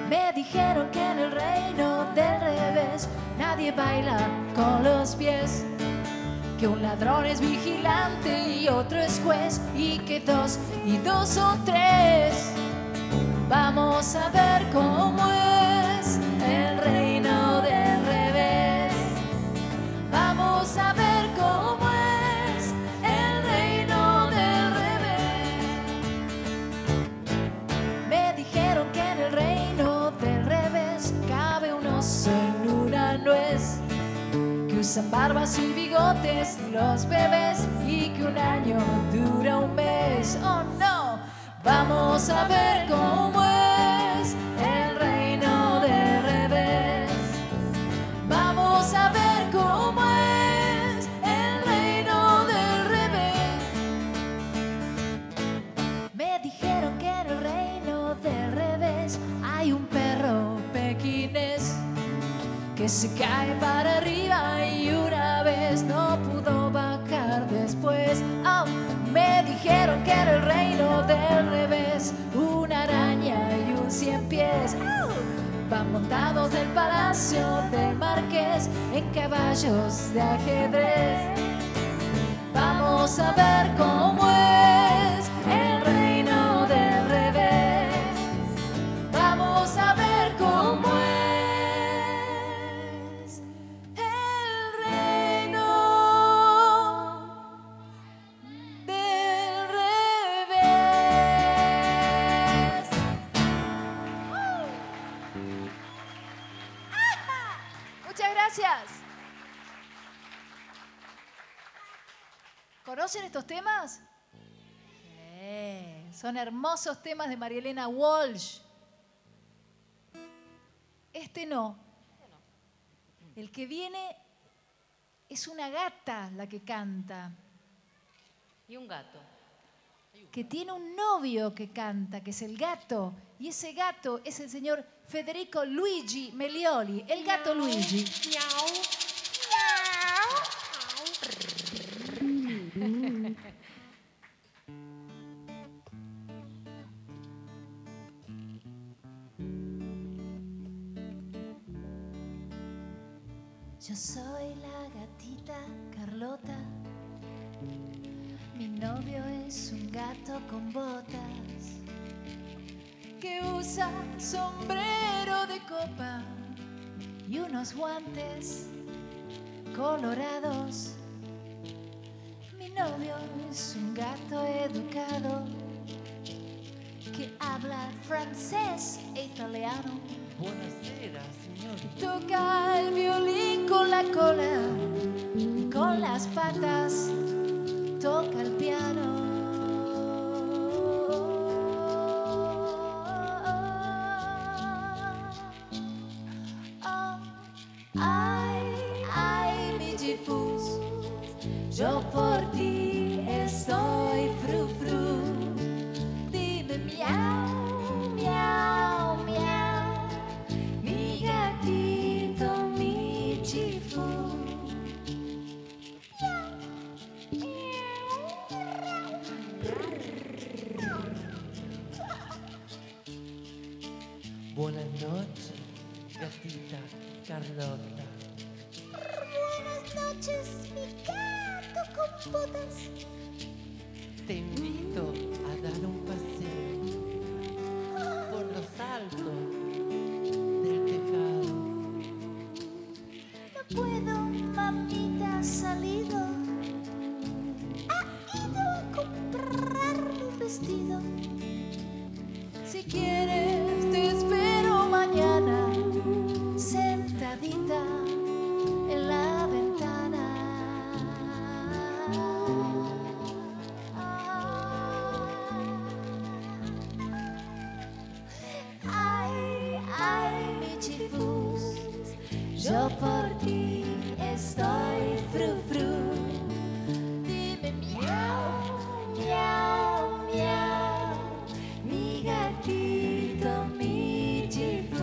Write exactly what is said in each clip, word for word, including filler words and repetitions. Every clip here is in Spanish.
Me dijeron que en el reino del revés nadie baila con los pies, que un ladrón es vigilante y otro es juez, y que dos y dos son tres. Vamos a ver cómo es el reino del revés. Vamos a ver cómo es el reino del revés. Me dijeron que en el reino del revés cabe un oso en una nuez, que usan barbas y bigotes los bebés y que un año dura un mes. Oh no, vamos a ver cómo es el reino del revés. Vamos a ver cómo es el reino del revés. Me dijeron que en el reino del revés hay un perro pequinés que se cae para arriba y una vez no pudo bajar después. Oh, me dijeron que era el reino del revés, una araña y un cien pies. Oh, van montados del palacio del marqués en caballos de ajedrez. Vamos a ver cómo es el reino del revés. Vamos a ver cómo es ¿Conocen estos temas? Eh, son hermosos temas de María Elena Walsh. Este no. El que viene es una gata la que canta. Y un gato. Que tiene un novio que canta, que es el gato. Y ese gato es el señor Federico Luigi Melioli. El gato Miau, Luigi. Miau. Yo soy la gatita Carlota. Mi novio es un gato con botas que usa sombrero de copa y unos guantes colorados. Mi novio es un gato educado que habla francés e italiano. Buonasera, signor. Toca el violín con la cola y con las patas toca el piano. Oh, ay, ay, mi Gifus, yo por ti estoy fru fru. Dime miau, miau, miau, mi gatito, mi Gifus. Buenas noches, gatita Carlota. Buenas noches, mi gato con botas. Te invito a dar un paseo por los altos del tejado. No puedo, mamita ha salido. Ha ido a comprarme un vestido. Si quieres, te espero mañana, sentadita en la ventana. Ay, ay, mi Gifus, yo por ti estoy fru fru. Dime miau, miau, miau, mi gatito, mi Gifus.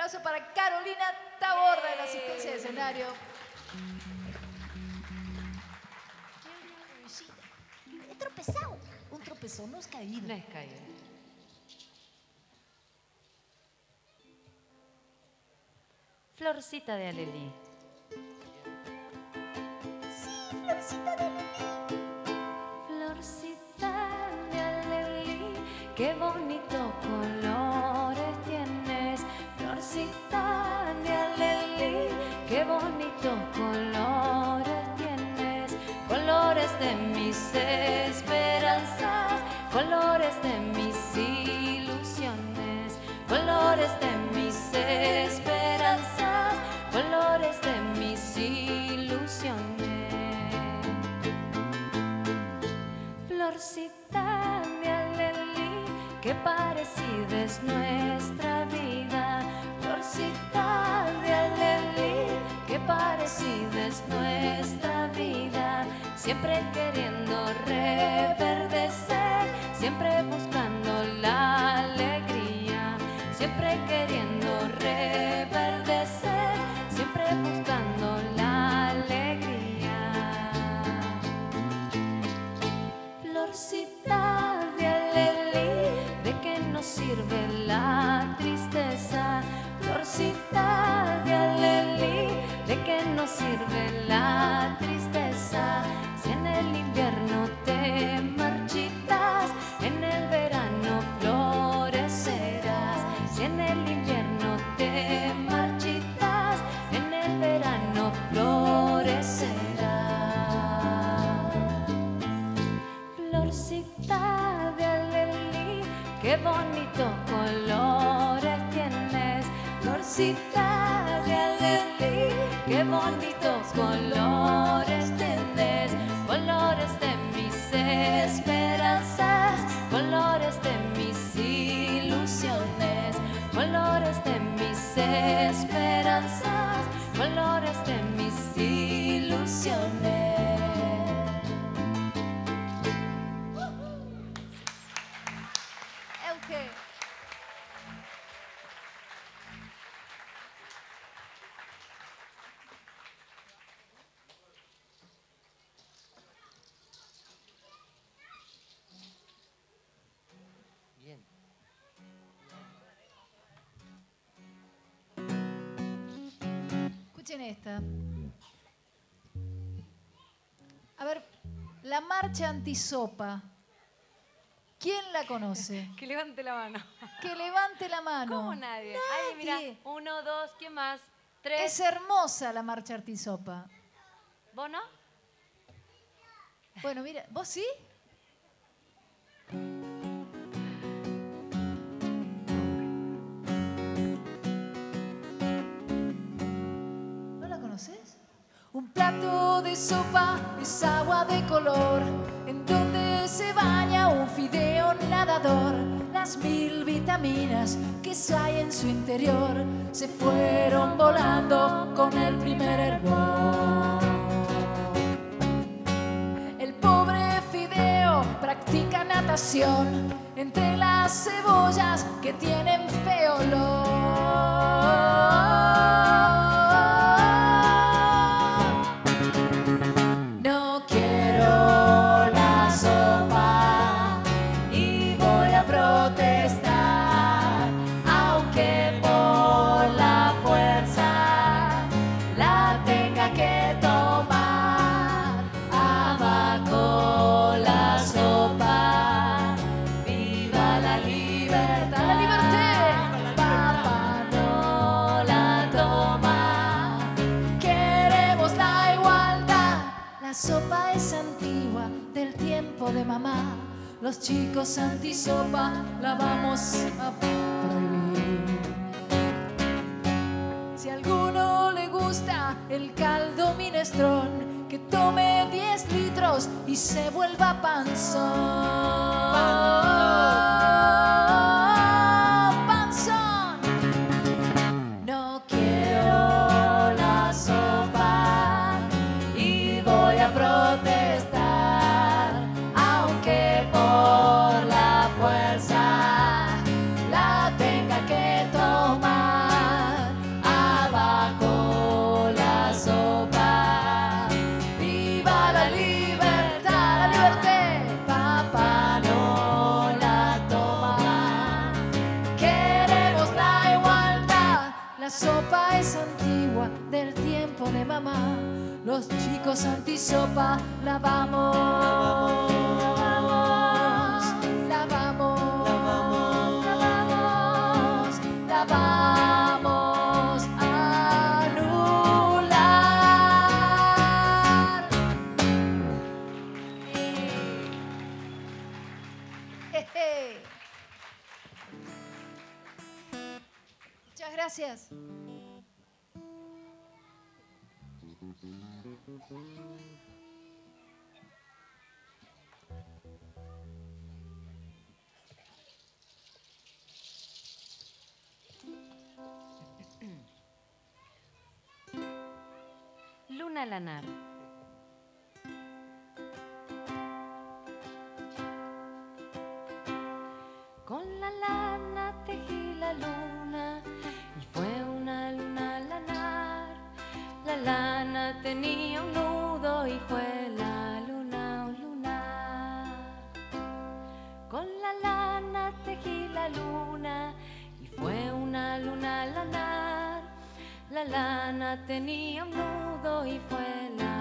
aplauso para Carolina Taborda de la asistencia de escenario. He tropezado. Un tropezón, no es caído. No es caído. Florcita de Alelí. Sí, Florcita de Alelí. Florcita de Alelí, qué bonito colores tienes. Florcita de Alelí, qué bonito colores tienes. Colores de mis esperanzas, colores de mis ilusiones, colores de mis esperanzas, colores de mis ilusiones. Florcita de Alelí, qué parecida es nuestra vida. Florcita de Alelí, qué parecida es nuestra vida. Siempre queriendo reverdecer, siempre buscando la alegría. Siempre queriendo reverdecer, siempre buscando la alegría. Florcita de Alelí, ¿de qué nos sirve la tristeza? Florcita de Alelí, ¿de qué nos sirve la tristeza? Si en el invierno te marchitas, en el verano florecerás. Si en el invierno te marchitas, en el verano florecerás. Florcita de Alelí, qué bonito colores tienes. Florcita de Alelí, qué bonitos colores tienes. Colores de mis esperanzas, colores de mis ilusiones, colores de mis esperanzas, colores de mis ilusiones. Euge. Bien. Escuchen esta. A ver, la marcha antisopa. ¿Quién la conoce? Que levante la mano. Que levante la mano. ¿Cómo nadie? Ay, mira, Nadie. uno, dos, ¿quién más? Tres. Es hermosa la marcha antisopa. ¿Vos no? Bueno, mira, ¿vos sí? ¿No la conoces? Un plato de sopa es agua de color, en donde se baña un fideo nadador. Las mil vitaminas que hay en su interior se fueron volando con el primer hervor. El pobre fideo practica natación entre las cebollas que tienen feo olor. No quiero la sopa y voy a protestar, aunque por la fuerza la tenga que tomar. Abajo la sopa, viva la libertad, la libertad. Papá no la toma, queremos la igualdad. La sopa es antigua, del tiempo de mamá. Los chicos antisopa la vamos a prohibir. Si a alguno le gusta el caldo minestrón, que tome diez litros y se vuelva panzón. Panzón. No quiero la sopa y voy a protestar, aunque por la fuerza la tenga que tomar. los chicos antisopa, la vamos, la vamos, la vamos, la vamos, la vamos a anular. Jeje. Muchas gracias. Luna Lanar. Con la lana tejí la luna y fue una luna lanar. La lana tenía un nudo y fue la luna un lunar. Con la lana tejí la luna y fue una luna lanar. La lana tenía un nudo y fue la